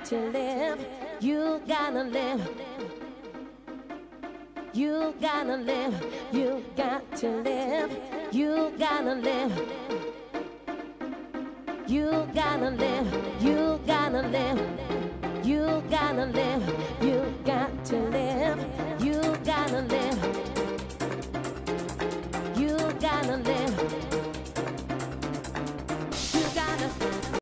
to live. You gotta live. You gotta live. You got to live. You gotta live. You gotta live. You gotta live. You gotta live. You got to live. You